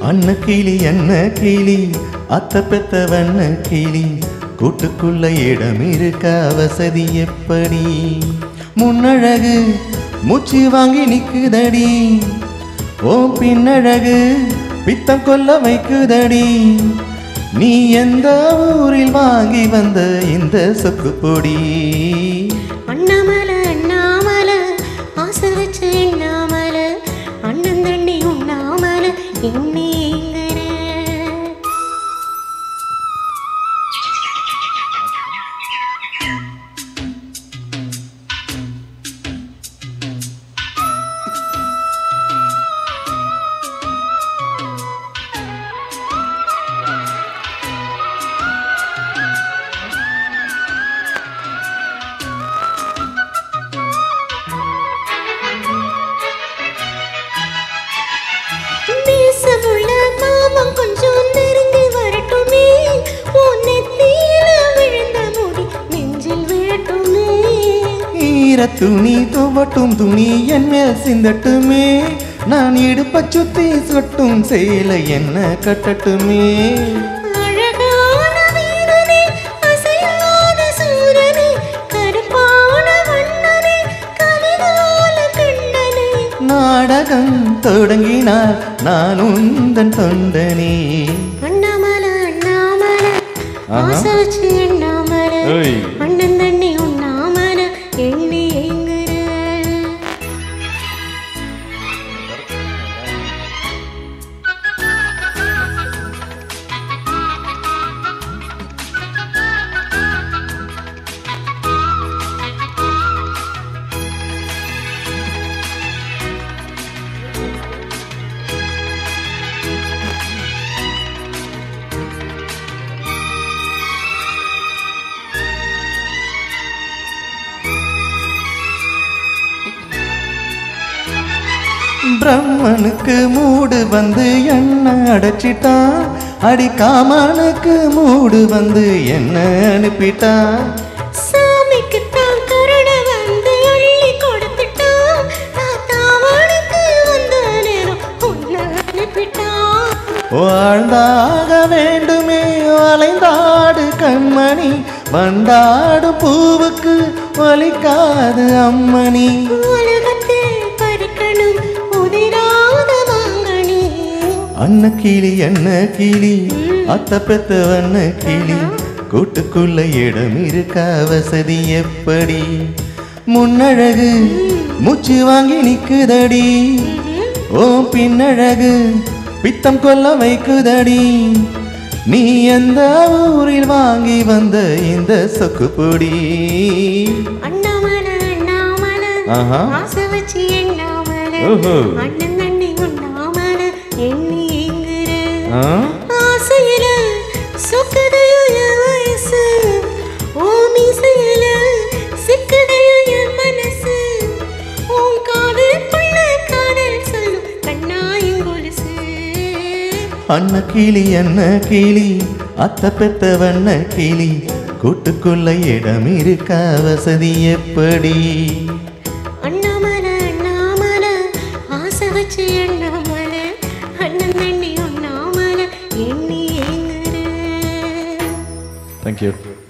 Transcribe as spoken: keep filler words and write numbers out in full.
அன்ன கிளி அன்ன கிளி அத்த பெத்த வண்ண கிளி கூட்டுக்குள்ள இடம் இருக்க வசதி எப்படி? முன்னழகு மூச்சு வாங்கி நிக்குதடி, ஓ பின்னழகு பித்தம் கொல்ல வைக்குதடி. நீ எந்த ஊரில் வாங்கி வந்த இந்த சொக்கு பொடி? அண்ணாமலை அண்ணாமலை ஆசை வச்சு எண்ணாமலை அண்ணன் தண்ணி உண்ணாமலை என்னேங்கிற. துணி துவட்டும் துணி என்ன சிந்தட்டுமே, நான் இடுப்ப சுத்தி சொட்டும் சேலை என்ன கட்டட்டுமே. அழகான வீரனே அசையாத சூரனே கருப்பான வண்ணனே கலிகால கண்ணனே. நாடகம் தொடங்கினார் நான் உந்தன் தொண்டனே. அண்ணாமலை அண்ணாமலை ஆசை வச்சு எண்ணாமலை அண்ணன் தண்ணி உண்ணாமலை எண்ணி பிரம்மனுக்கு மூடு வந்து என்ன அடைச்சிட்டான், அடி காமனுக்கு மூடு வந்து என்ன அனுப்பிட்டான். சாமிக்கு தான் கருணை வந்து அள்ளி கொடுத்துட்டான், தாத்தாவனுக்கு வந்த நேரம் உன்னை அனுப்பிட்டான். வாழ்ந்தாக வேண்டுமே வளைந்தாடு கண்மணி, வந்தாடு பூவுக்கு வலிக்காது அம்மணி. அன்ன கிளி அன்ன கிளி அத்த பெத்த வண்ண கிளி கூட்டுக்குள்ள இடம் இருக்க வசதி எப்படி? முன்னழகு மூச்சு வாங்கி நிக்குதடி, ஓ பின்னழகு பித்தம் கொல்ல வைக்குதடி. நீ எந்த ஊரில் வாங்கி வந்த இந்த சொக்கு பொடி? அண்ணாமலை அண்ணாமலை ஆசை வச்சு எண்ணாமலை அண்ணன் தண்ணி உண்ணாமலை எண்ணி ஆசையில சொக்கதைய வயசு, ஓ மீசையில சிக்கதைய என் மனசு. உன் காதலுக்குள்ள காதல் சொல்லும் கண்ணாயின் கொலுசு. அன்ன கிளி அன்ன கிளி அத்த பெத்த வண்ண கிளி கூட்டுக்குள்ள இடம் இருக்க வசதி எப்படி? அண்ணாமலை அண்ணாமலை ஆசை வச்சு எண்ணாமலை அண்ணன் தண்ணி உண்ணாமலை எண்ணி. Thank you.